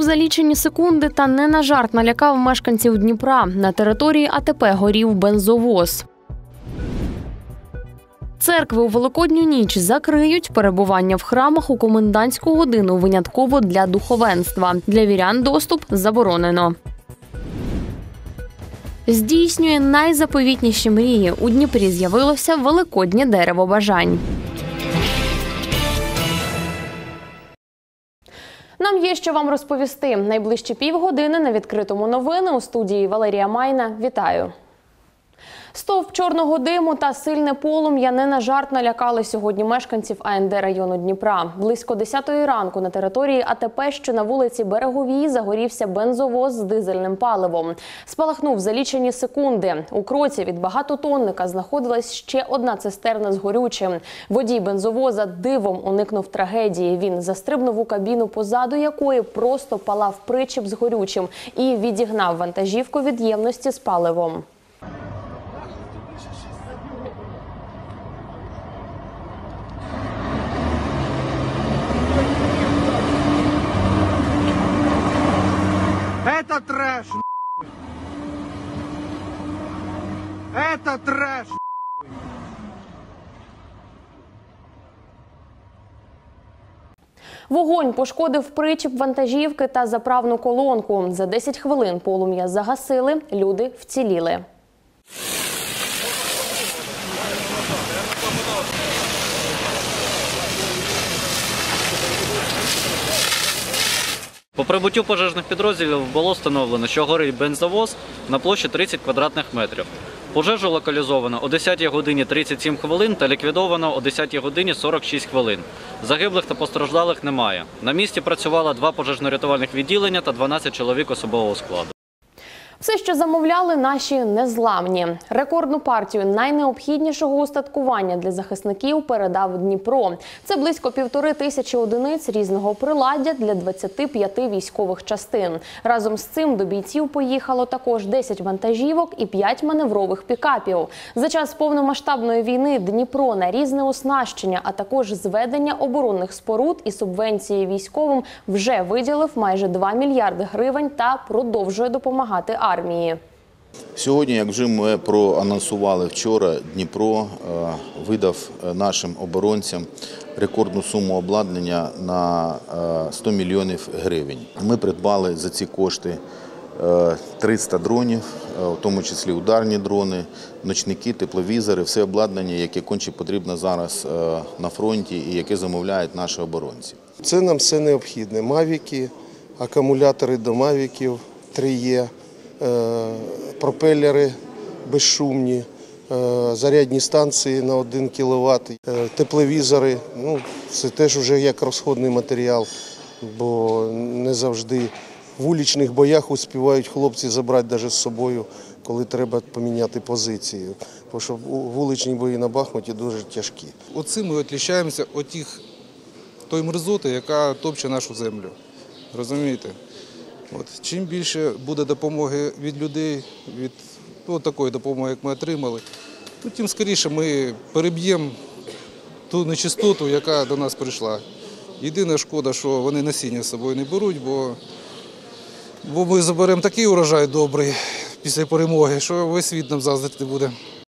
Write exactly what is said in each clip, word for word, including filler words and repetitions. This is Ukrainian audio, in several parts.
за лічені секунди та не на жарт налякав мешканців Дніпра. На території А Те Пе горів бензовоз. Церкви у Великодню ніч закриють, перебування в храмах у комендантську годину винятково для духовенства. Для вірян доступ заборонено. Здійснює найзаповітніші мрії. У Дніпрі з'явилося великоднє дерево бажань. Нам є що вам розповісти. Найближчі півгодини на відкритому новини. У студії Валерія Майна. Вітаю. Стовп чорного диму та сильне полум'я не на жарт налякали сьогодні мешканців А Ен Де району Дніпра. Близько десятої ранку на території А Те Пе, що на вулиці Береговій, загорівся бензовоз з дизельним паливом. Спалахнув за лічені секунди. У кроці від багатотонника знаходилась ще одна цистерна з горючим. Водій бензовоза дивом уникнув трагедії. Він застрибнув у кабіну, позаду якої просто палав причеп з горючим і відігнав вантажівку від ємності з паливом. Это трэш, это трэш. Вогонь пошкодив причіп вантажівки та заправну колонку. За десять хвилин полум'я загасили, люди вціліли. По прибуттю пожежних підрозділів було встановлено, що горить бензовоз на площі тридцять квадратних метрів. Пожежу локалізовано о десятій годині тридцять сім хвилин та ліквідовано о десятій годині сорок шість хвилин. Загиблих та постраждалих немає. На місці працювало два пожежно-рятувальних відділення та дванадцять чоловік особового складу. Все, що замовляли наші незламні. Рекордну партію найнеобхіднішого устаткування для захисників передав Дніпро. Це близько півтори тисячі одиниць різного приладдя для двадцяти п'яти військових частин. Разом з цим до бійців поїхало також десять вантажівок і п'ять маневрових пікапів. За час повномасштабної війни Дніпро на різне оснащення, а також зведення оборонних споруд і субвенції військовим вже виділив майже два мільярди гривень та продовжує допомагати армії. армії. Сьогодні, як вже ми проанонсували вчора, Дніпро видав нашим оборонцям рекордну суму обладнання на сто мільйонів гривень. Ми придбали за ці кошти триста дронів, в тому числі ударні дрони, ночники, тепловізори, все обладнання, яке конче потрібно зараз на фронті і яке замовляють наші оборонці. Це нам все необхідне. Мавіки, акумулятори до мавіків три Є, пропелери безшумні, зарядні станції на один кіловат, тепловізори. Ну, це теж вже як розходний матеріал, бо не завжди в вуличних боях успівають хлопці забрати навіть з собою, коли треба поміняти позиції. Тому що вуличні бої на Бахмуті дуже тяжкі. Оцим ми відрізняємося від тих, тої мерзоти, яка топче нашу землю. Розумієте? От. Чим більше буде допомоги від людей, від ну, такої допомоги, як ми отримали, ну, тим скоріше ми переб'ємо ту нечистоту, яка до нас прийшла. Єдина шкода, що вони насіння з собою не беруть, бо, бо ми заберемо такий урожай добрий після перемоги, що весь світ нам заздрити буде.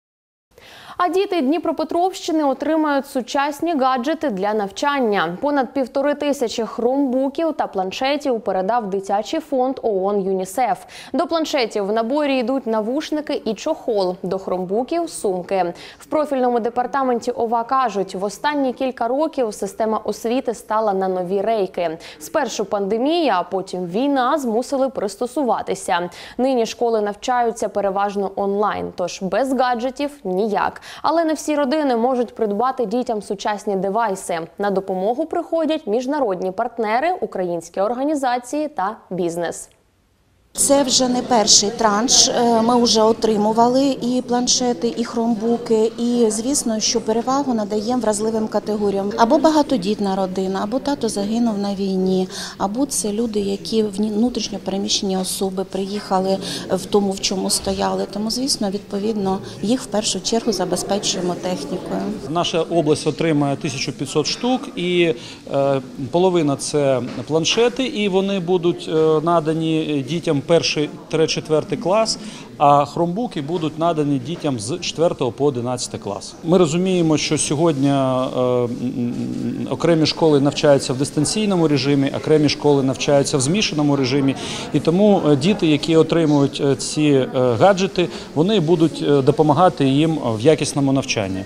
А діти Дніпропетровщини отримають сучасні гаджети для навчання. Понад півтори тисячі хромбуків та планшетів передав дитячий фонд О О Н ЮНІСЕФ. До планшетів в наборі йдуть навушники і чохол, до хромбуків – сумки. В профільному департаменті О В А кажуть, в останні кілька років система освіти стала на нові рейки. Спершу пандемія, а потім війна змусили пристосуватися. Нині школи навчаються переважно онлайн, тож без гаджетів – ніяк. Але не всі родини можуть придбати дітям сучасні девайси. На допомогу приходять міжнародні партнери, українські організації та бізнес. Це вже не перший транш. Ми вже отримували і планшети, і хромбуки. І, звісно, що перевагу надаємо вразливим категоріям. Або багатодітна родина, або тато загинув на війні, або це люди, які внутрішньо переміщені особи приїхали в тому, в чому стояли. Тому, звісно, відповідно, їх в першу чергу забезпечуємо технікою. Наша область отримає тисячу п'ятсот штук, і е, половина – це планшети, і вони будуть е, надані дітям перший-четвертий клас, а хромбуки будуть надані дітям з четвертого по одинадцятий клас. Ми розуміємо, що сьогодні е, окремі школи навчаються в дистанційному режимі, окремі школи навчаються в змішаному режимі, і тому діти, які отримують ці гаджети, вони будуть допомагати їм в якісному навчанні.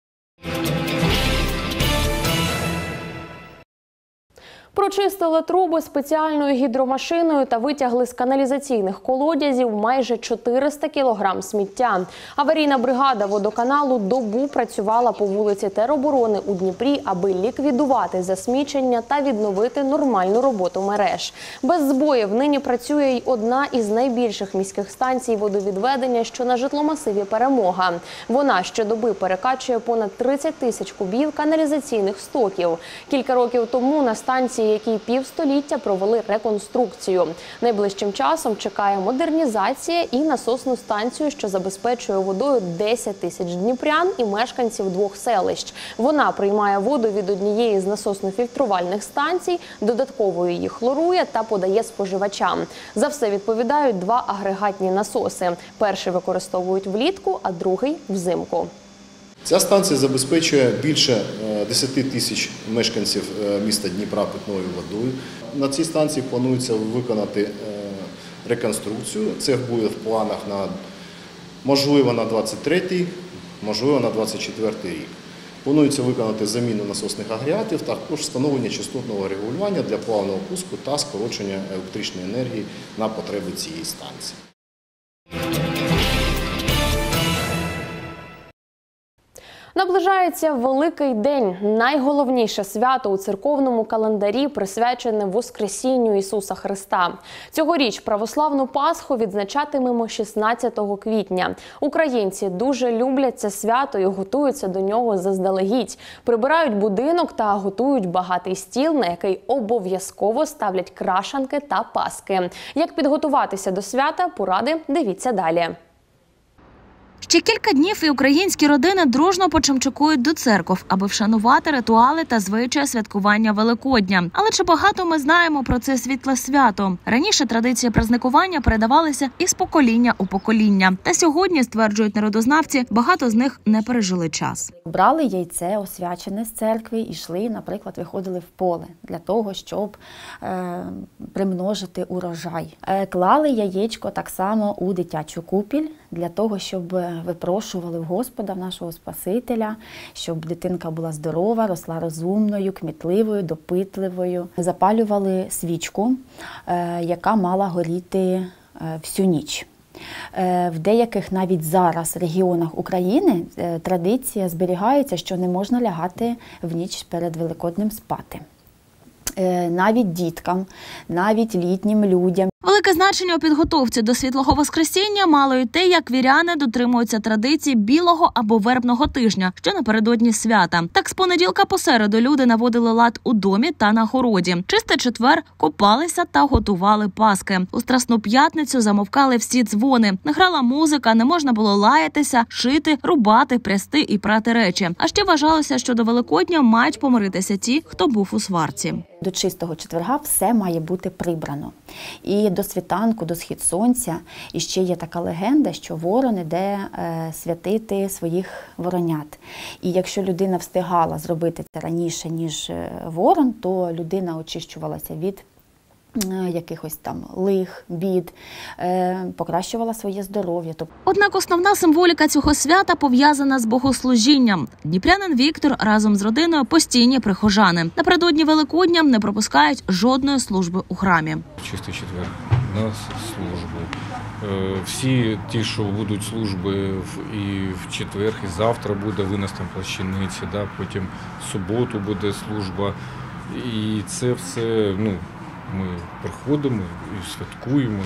Прочистили труби спеціальною гідромашиною та витягли з каналізаційних колодязів майже чотириста кілограм сміття. Аварійна бригада водоканалу добу працювала по вулиці Тероборони у Дніпрі, аби ліквідувати засмічення та відновити нормальну роботу мереж. Без збоїв нині працює й одна із найбільших міських станцій водовідведення, що на житломасиві «Перемога». Вона щодоби перекачує понад тридцять тисяч кубів каналізаційних стоків. Кілька років тому на станції, якій півстоліття провели реконструкцію. Найближчим часом чекає модернізація і насосну станцію, що забезпечує водою десять тисяч дніпрян і мешканців двох селищ. Вона приймає воду від однієї з насосно-фільтрувальних станцій, додатково її хлорує та подає споживачам. За все відповідають два агрегатні насоси. Перший використовують влітку, а другий – взимку. Ця станція забезпечує більше десяти тисяч мешканців міста Дніпра питною водою. На цій станції планується виконати реконструкцію. Це буде в планах на, можливо, на двадцять третій, можливо, на двадцять четвертий рік. Планується виконати заміну насосних агрегатів, також встановлення частотного регулювання для плавного пуску та скорочення електричної енергії на потреби цієї станції. Наближається Великий день – найголовніше свято у церковному календарі, присвячене Воскресінню Ісуса Христа. Цьогоріч православну Пасху відзначатимемо шістнадцятого квітня. Українці дуже люблять це свято і готуються до нього заздалегідь. Прибирають будинок та готують багатий стіл, на який обов'язково ставлять крашанки та паски. Як підготуватися до свята – поради дивіться далі. Ще кілька днів і українські родини дружно почимчикують до церков, аби вшанувати ритуали та звичаї святкування Великодня. Але чи багато ми знаємо про це світле свято? Раніше традиції праздникування передавалися із покоління у покоління. Та сьогодні, стверджують народознавці, багато з них не пережили час. Брали яйце, освячене з церкви, і йшли, наприклад, виходили в поле для того, щоб е, примножити урожай. Е, клали яєчко так само у дитячу купіль, для того, щоб випрошували в Господа, в нашого Спасителя, щоб дитинка була здорова, росла розумною, кмітливою, допитливою. Запалювали свічку, яка мала горіти всю ніч. В деяких навіть зараз регіонах України традиція зберігається, що не можна лягати в ніч перед Великоднем спати. Навіть діткам, навіть літнім людям. Велике значення у підготовці до Світлого Воскресіння мало й те, як віряни дотримуються традиції білого або вербного тижня, що напередодні свята. Так, з понеділка по середу люди наводили лад у домі та на городі. Чистий четвер купалися та готували паски. У Страсну п'ятницю замовкали всі дзвони. Не грала музика, не можна було лаятися, шити, рубати, прясти і прати речі. А ще вважалося, що до Великодня мають помиритися ті, хто був у сварці. До чистого четверга все має бути прибрано. І до світанку, до схід сонця, і ще є така легенда, що ворон іде е, святити своїх воронят. І якщо людина встигала зробити це раніше, ніж ворон, то людина очищувалася від якихось там лих, бід, покращувала своє здоров'я. Однак основна символіка цього свята пов'язана з богослужінням. Дніпрянин Віктор разом з родиною постійні прихожани. Напередодні Великодня не пропускають жодної служби у храмі. Чистий четвер на службу. Всі ті, що будуть служби і в четвер, і завтра буде винос там плащаниці, да? Потім в суботу буде служба. І це все, ну, ми приходимо і святкуємо ж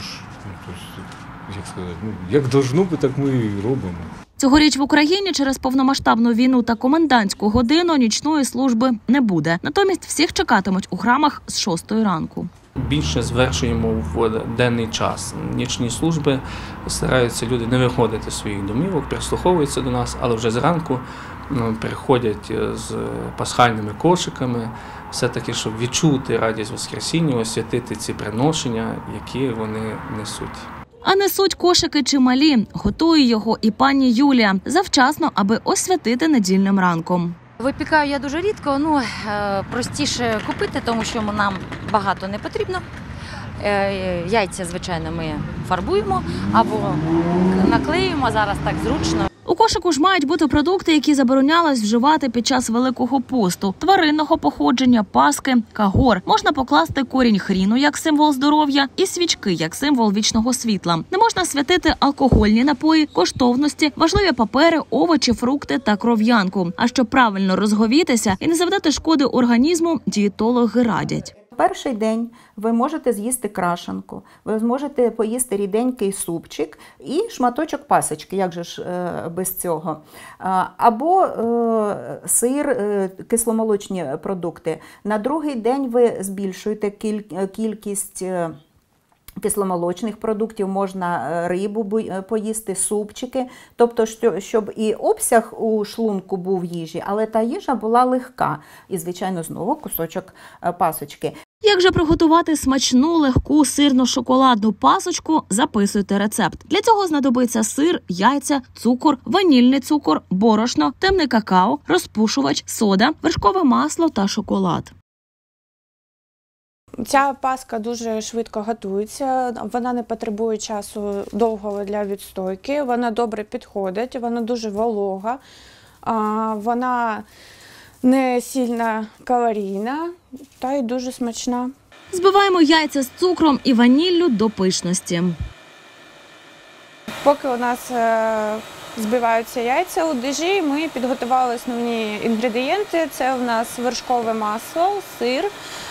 Ну, тобто, як сказати, ну, як должно би, так ми і робимо. Цьогоріч в Україні через повномасштабну війну та комендантську годину нічної служби не буде. Натомість всіх чекатимуть у храмах з шостої ранку. Більше звершуємо в денний час. Нічні служби стараються люди не виходити з своїх домівок, прислуховуються до нас, але вже зранку ну, приходять з пасхальними кошиками, все-таки, щоб відчути радість Воскресіння, освятити ці приношення, які вони несуть. А несуть кошики чималі. Готує його і пані Юлія завчасно, аби освятити недільним ранком. Випікаю я дуже рідко, ну простіше купити, тому що нам багато не потрібно. Яйця, звичайно, ми фарбуємо або наклеюємо, зараз так зручно. У кошику ж мають бути продукти, які заборонялось вживати під час Великого посту. Тваринного походження, паски, кагор. Можна покласти корінь хріну як символ здоров'я і свічки як символ вічного світла. Не можна святити алкогольні напої, коштовності, важливі папери, овочі, фрукти та кров'янку. А щоб правильно розговітися і не завдати шкоди організму, дієтологи радять. Перший день ви можете з'їсти крашанку, ви зможете поїсти ріденький супчик і шматочок пасочки, як же ж без цього. Або сир, кисломолочні продукти. На другий день ви збільшуєте кількість кисломолочних продуктів, можна рибу поїсти, супчики, тобто, щоб і обсяг у шлунку був в їжі, але та їжа була легка. І, звичайно, знову кусочок пасочки. Як же приготувати смачну, легку сирно-шоколадну пасочку, записуйте рецепт. Для цього знадобиться сир, яйця, цукор, ванільний цукор, борошно, темне какао, розпушувач, сода, вершкове масло та шоколад. Ця паска дуже швидко готується, вона не потребує часу довгого для відстойки, вона добре підходить, вона дуже волога, вона не сильно калорійна та й дуже смачна. Збиваємо яйця з цукром і ваніллю до пишності. Поки у нас збиваються яйця у дежі, ми підготували основні інгредієнти. Це у нас вершкове масло, сир,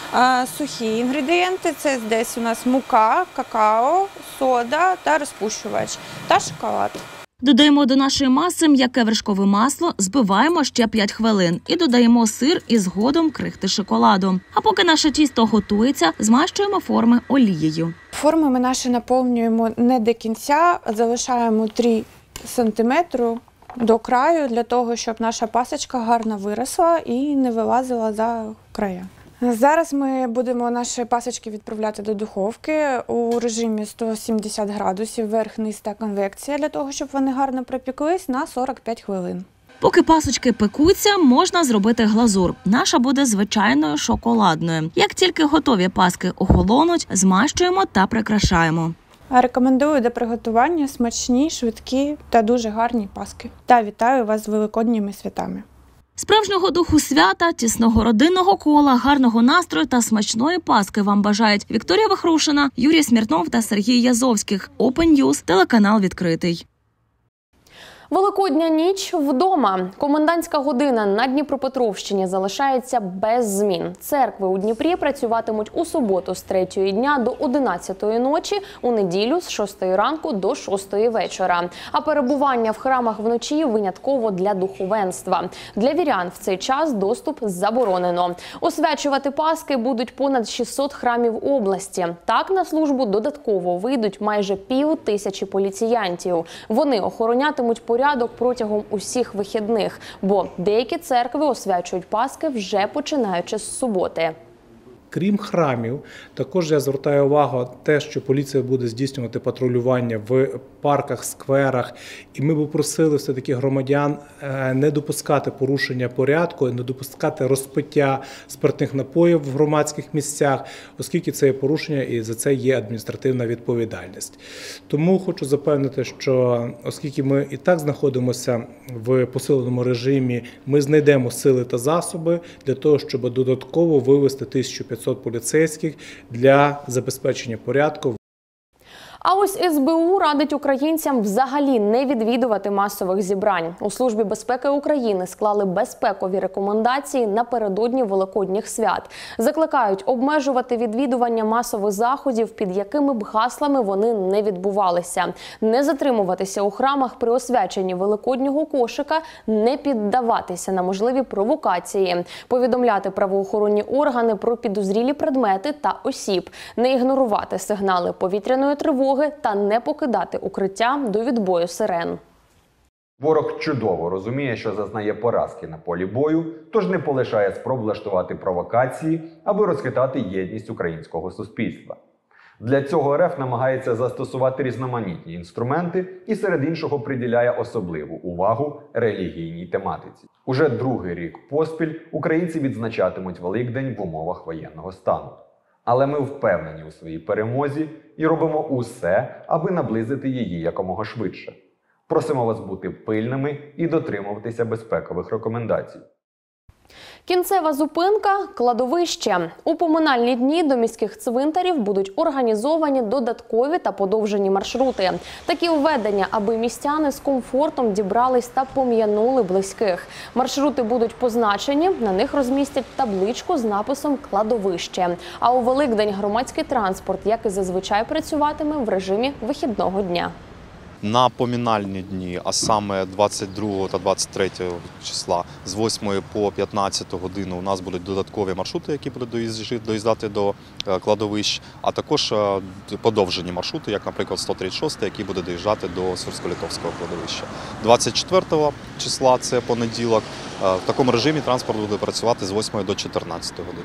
сухі інгредієнти. Це десь у нас мука, какао, сода та розпушувач та шоколад. Додаємо до нашої маси м'яке вершкове масло, збиваємо ще п'ять хвилин і додаємо сир і згодом крихти шоколаду. А поки наше тісто готується, змащуємо форми олією. Форми ми наші наповнюємо не до кінця, залишаємо три сантиметри до краю, для того, щоб наша пасочка гарно виросла і не вилазила за края. Зараз ми будемо наші пасочки відправляти до духовки у режимі сто сімдесят градусів, верх, низ та конвекція, для того, щоб вони гарно пропіклись на сорок п'ять хвилин. Поки пасочки пекуться, можна зробити глазур. Наша буде звичайною шоколадною. Як тільки готові паски охолонуть, змащуємо та прикрашаємо. Рекомендую до приготування смачні, швидкі та дуже гарні паски. Та вітаю вас з великодніми святами. Справжнього духу свята, тісного родинного кола, гарного настрою та смачної паски вам бажають Вікторія Вахрушина, Юрій Смірнов та Сергій Язовських. Open News, телеканал відкритий. Великодня ніч вдома. Комендантська година на Дніпропетровщині залишається без змін. Церкви у Дніпрі працюватимуть у суботу з третьої дня до одинадцятої ночі, у неділю з шостої ранку до шостої вечора. А перебування в храмах вночі винятково для духовенства. Для вірян в цей час доступ заборонено. Освячувати Паски будуть понад шістсот храмів області. Так на службу додатково вийдуть майже пів тисячі поліціянтів. Вони охоронятимуть порядок порядок протягом усіх вихідних, бо деякі церкви освячують Паски вже починаючи з суботи. Крім храмів, також я звертаю увагу те, що поліція буде здійснювати патрулювання в парках, скверах. І ми б просили все-таки громадян не допускати порушення порядку, не допускати розпиття спиртних напоїв в громадських місцях, оскільки це є порушення і за це є адміністративна відповідальність. Тому хочу запевнити, що оскільки ми і так знаходимося в посиленому режимі, ми знайдемо сили та засоби для того, щоб додатково вивести тисячу п'ятсот поліцейських для забезпечення порядку. А ось ес бе у радить українцям взагалі не відвідувати масових зібрань. У Службі безпеки України склали безпекові рекомендації напередодні Великодніх свят. Закликають обмежувати відвідування масових заходів, під якими б гаслами вони не відбувалися. Не затримуватися у храмах при освяченні Великоднього кошика, не піддаватися на можливі провокації, повідомляти правоохоронні органи про підозрілі предмети та осіб, не ігнорувати сигнали повітряної тривоги та не покидати укриття до відбою сирен. Ворог чудово розуміє, що зазнає поразки на полі бою, тож не полишає спроб влаштувати провокації, аби розхитати єдність українського суспільства. Для цього РФ намагається застосувати різноманітні інструменти і серед іншого приділяє особливу увагу релігійній тематиці. Уже другий рік поспіль українці відзначатимуть Великдень в умовах воєнного стану. Але ми впевнені у своїй перемозі і робимо усе, аби наблизити її якомога швидше. Просимо вас бути пильними і дотримуватися безпекових рекомендацій. Кінцева зупинка – кладовище. У поминальні дні до міських цвинтарів будуть організовані додаткові та подовжені маршрути. Такі введення, аби містяни з комфортом дібрались та пом'янули близьких. Маршрути будуть позначені, на них розмістять табличку з написом «Кладовище». А у Великдень громадський транспорт, як і зазвичай, працюватиме в режимі вихідного дня. На поминальні дні, а саме двадцять другого та двадцять третього числа з восьмої по п'ятнадцяту годину у нас будуть додаткові маршрути, які будуть доїздати до кладовищ, а також подовжені маршрути, як, наприклад, сто тридцять шостий, який буде доїжджати до Сирсько-Литовського кладовища. двадцять четвертого числа, це понеділок, в такому режимі транспорт буде працювати з восьмої до чотирнадцятої години.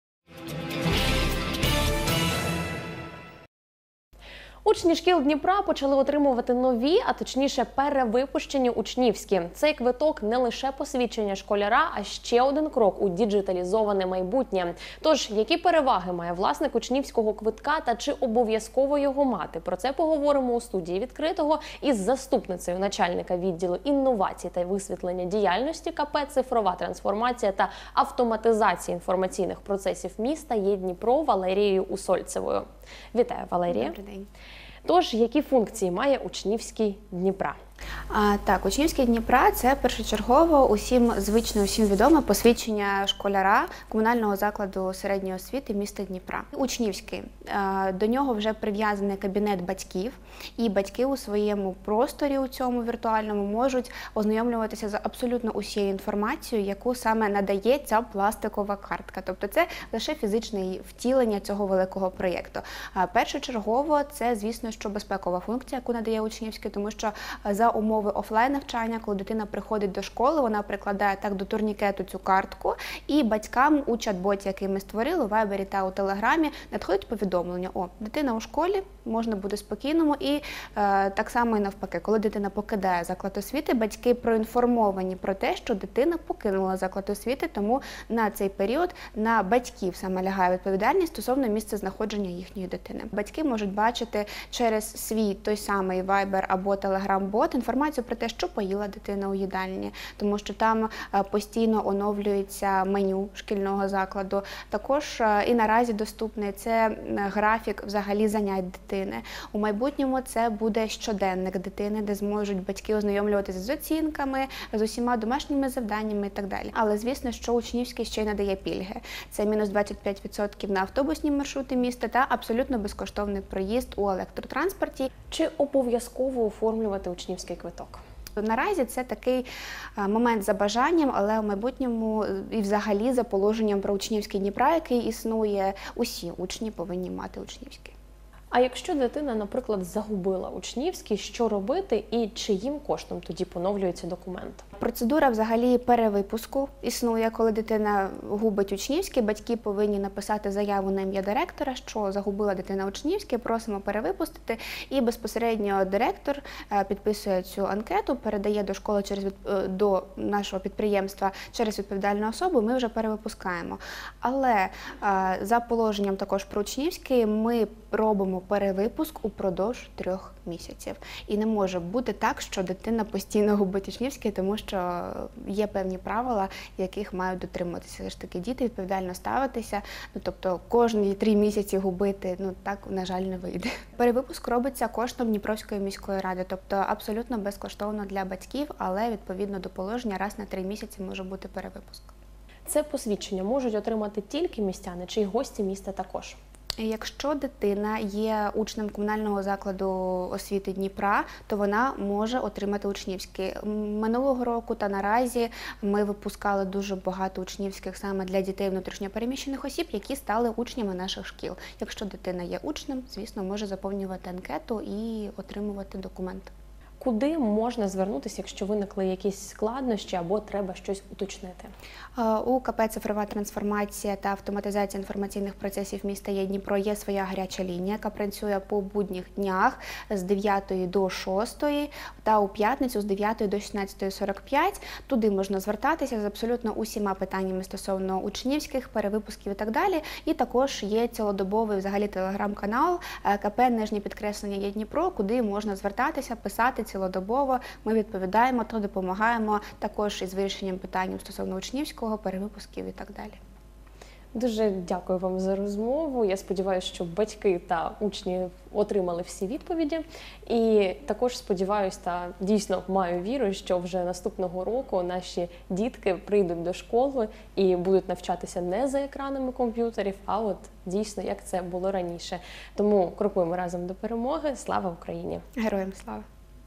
Учні шкіл Дніпра почали отримувати нові, а точніше перевипущені учнівські. Цей квиток не лише посвідчення школяра, а ще один крок у діджиталізоване майбутнє. Тож, які переваги має власник учнівського квитка та чи обов'язково його мати? Про це поговоримо у студії «Відкритого» із заступницею начальника відділу інновацій та висвітлення діяльності КП «Цифрова трансформація та автоматизація інформаційних процесів міста» є Дніпро Валерією Усольцевою. Вітаю, Валерія. Добрий день. Тож, які функції має учнівський Дніпра? А, так, учнівський Дніпра – це першочергово усім звично, усім відоме посвідчення школяра комунального закладу середньої освіти міста Дніпра. Учнівський. А, до нього вже прив'язаний кабінет батьків, і батьки у своєму просторі у цьому віртуальному можуть ознайомлюватися з абсолютно усією інформацією, яку саме надає ця пластикова картка. Тобто це лише фізичне втілення цього великого проєкту. А, першочергово це, звісно, що безпекова функція, яку надає учнівський, тому що за умови офлайн-навчання, коли дитина приходить до школи, вона прикладає так до турнікету цю картку, і батькам у чат-боті, який ми створили, у Вайбері та у Телеграмі, надходить повідомлення: о, дитина у школі, можна бути спокійному. І е, так само і навпаки, коли дитина покидає заклад освіти, батьки проінформовані про те, що дитина покинула заклад освіти, тому на цей період на батьків саме лягає відповідальність стосовно місця знаходження їхньої дитини. Батьки можуть бачити через свій той самий Viber або Telegram-бот інформацію про те, що поїла дитина у їдальні, тому що там постійно оновлюється меню шкільного закладу. Також і наразі доступний це графік взагалі занять дитини. У майбутньому це буде щоденник дитини, де зможуть батьки ознайомлюватися з оцінками, з усіма домашніми завданнями і так далі. Але звісно, що учнівський ще й надає пільги. Це мінус двадцять п'ять відсотків на автобусні маршрути міста та абсолютно безкоштовний проїзд у електротранспорті. Чи обов'язково оформлювати учнівський квиток? Наразі це такий момент за бажанням, але в майбутньому і взагалі за положенням про учнівський Дніпра, який існує, усі учні повинні мати учнівський. А якщо дитина, наприклад, загубила учнівський, що робити і чиїм коштом тоді поновлюється документ? Процедура взагалі перевипуску існує, коли дитина губить учнівський, батьки повинні написати заяву на ім'я директора, що загубила дитина учнівський, просимо перевипустити, і безпосередньо директор підписує цю анкету, передає до школи через до нашого підприємства через відповідальну особу, ми вже перевипускаємо. Але за положенням також про учнівський ми робимо перевипуск упродовж трьох місяців. І не може бути так, що дитина постійно губить учнівський, тому що що є певні правила, яких мають дотримуватися. Все ж таки діти відповідально ставитися, ну, тобто кожні три місяці губити, ну так, на жаль, не вийде. Перевипуск робиться коштом Дніпровської міської ради, тобто абсолютно безкоштовно для батьків, але відповідно до положення раз на три місяці може бути перевипуск. Це посвідчення можуть отримати тільки містяни чи й гості міста також? Якщо дитина є учнем комунального закладу освіти Дніпра, то вона може отримати учнівське. Минулого року та наразі ми випускали дуже багато учнівських саме для дітей внутрішньо переміщених осіб, які стали учнями наших шкіл. Якщо дитина є учнем, звісно, може заповнювати анкету і отримувати документ. Куди можна звернутися, якщо виникли якісь складнощі або треба щось уточнити? У КП «Цифрова трансформація та автоматизація інформаційних процесів міста є Дніпро є своя гаряча лінія, яка працює по будніх днях з дев'ятої до шостої та у п'ятницю з дев'ятої до шістнадцятої сорок п'ять. Туди можна звертатися з абсолютно усіма питаннями стосовно учнівських, перевипусків і так далі. І також є цілодобовий взагалі телеграм-канал КП «Нижнє підкреслення є Дніпро», куди можна звертатися, писати цілодобово. Ми відповідаємо та допомагаємо також із вирішенням питань стосовно учнівського, перевипусків і так далі. Дуже дякую вам за розмову. Я сподіваюся, що батьки та учні отримали всі відповіді. І також сподіваюся та дійсно маю віру, що вже наступного року наші дітки прийдуть до школи і будуть навчатися не за екранами комп'ютерів, а от дійсно, як це було раніше. Тому крокуємо разом до перемоги. Слава Україні! Героям слава!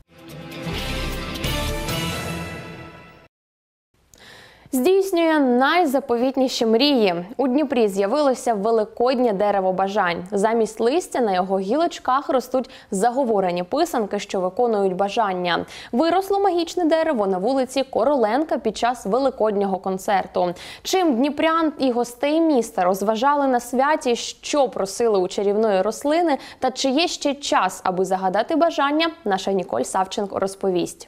Здійснює найзаповітніші мрії. У Дніпрі з'явилося великоднє дерево бажань. Замість листя на його гілочках ростуть заговорені писанки, що виконують бажання. Виросло магічне дерево на вулиці Короленка під час великоднього концерту. Чим дніпрян і гостей міста розважали на святі, що просили у чарівної рослини та чи є ще час, аби загадати бажання, наша Ніколь Савченко розповість.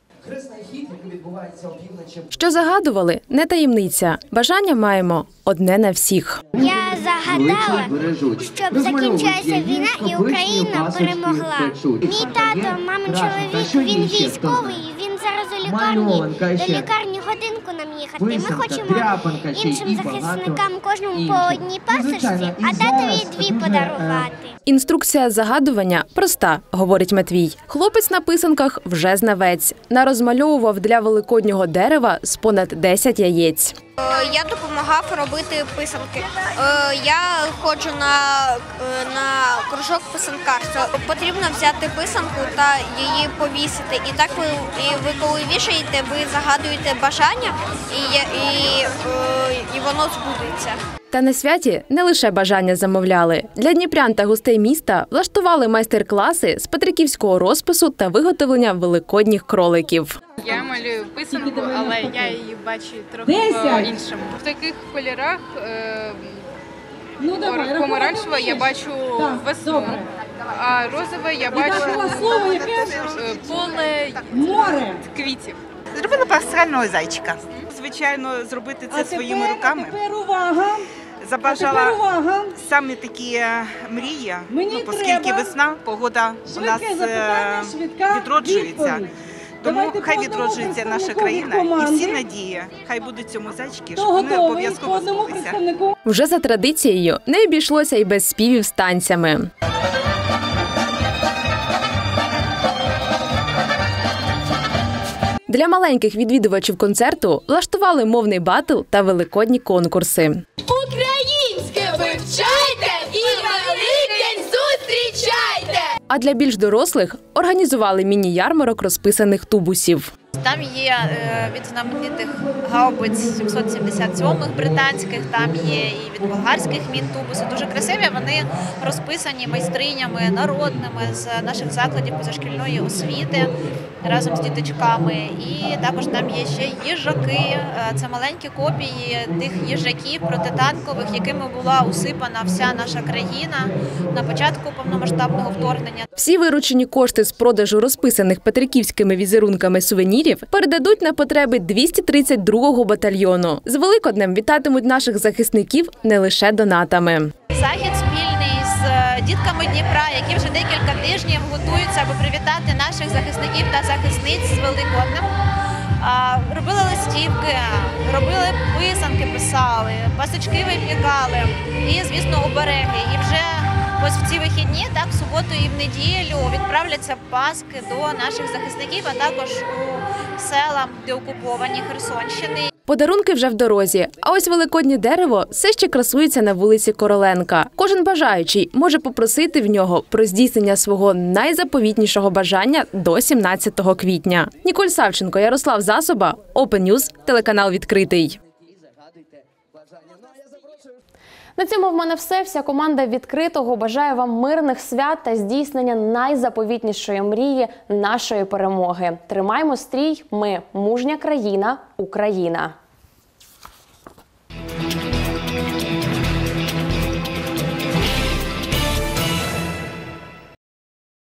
Що загадували? Не таємниця. Бажання маємо одне на всіх. Я загадала, щоб закінчилася війна і Україна перемогла. Мій тато, мамин чоловік, він військовий, він зараз у лікарні. До лікарні годинку нам їхати. Ми хочемо іншим захисникам кожному по одній пасочці, а татові дві подарувати. Інструкція загадування проста, говорить Матвій. Хлопець на писанках вже знавець. Нарозмальовував для великоднього дерева з понад десять яєць. Я допомагав робити писанки. Я ходжу на, на кружок писанкарства. Потрібно взяти писанку та її повісити. І так ви, і ви коли вішаєте, ви загадуєте бажання і, і, і воно збудеться. Та на святі не лише бажання замовляли. Для дніпрян та гостей міста влаштували майстер-класи з петриківського розпису та виготовлення великодніх кроликів. Я малюю писанку, але я її бачу трохи по-іншому. В таких кольорах ну, помаранчева я бачу весну, а розове я бачу поле море квітів. Зробила пасхального зайчика. Звичайно, зробити це а своїми тепер, руками. А тепер увага. Забажала тепер увага. Саме такі мрії, ну, оскільки весна, погода у нас відроджується. Тому Давайте хай відроджується наша країна команди. І всі надії, хай будуть цьому зайчики, щоб вони обов'язково збулися. Вже за традицією не обійшлося і без співів з танцями. Для маленьких відвідувачів концерту влаштували мовний батл та великодні конкурси. Українське вивчайте і Великдень зустрічайте! А для більш дорослих організували міні-ярмарок розписаних тубусів. Там є від знаменитих гаубиць сімсот сімдесят сьомих британських, там є і від болгарських мін тубуси. Дуже красиві, вони розписані майстринями народними з наших закладів позашкільної освіти разом з діточками. І також там є ще їжаки, це маленькі копії тих їжаків протитанкових, якими була усипана вся наша країна на початку повномасштабного вторгнення. Всі виручені кошти з продажу розписаних петриківськими візерунками сувенірів передадуть на потреби двісті тридцять другого батальйону. З Великоднем вітатимуть наших захисників не лише донатами. Захід спільний з дітками Дніпра, які вже декілька тижнів готуються, аби привітати наших захисників та захисниць з Великоднем. А, робили листівки, робили писанки, писали, пасочки випікали і, звісно, обереги. І вже ось в ці вихідні, так, в суботу і в неділю відправляться паски до наших захисників, а також у села, де окуповані Херсонщини. Подарунки вже в дорозі, а ось великоднє дерево все ще красується на вулиці Короленка. Кожен бажаючий може попросити в нього про здійснення свого найзаповітнішого бажання до сімнадцятого квітня. Ніколь Савченко, Ярослав Засоба, Open News, телеканал «Відкритий». На цьому в мене все. Вся команда «Відкритого» бажає вам мирних свят та здійснення найзаповітнішої мрії нашої перемоги. Тримаймо стрій, ми – мужня країна, Україна.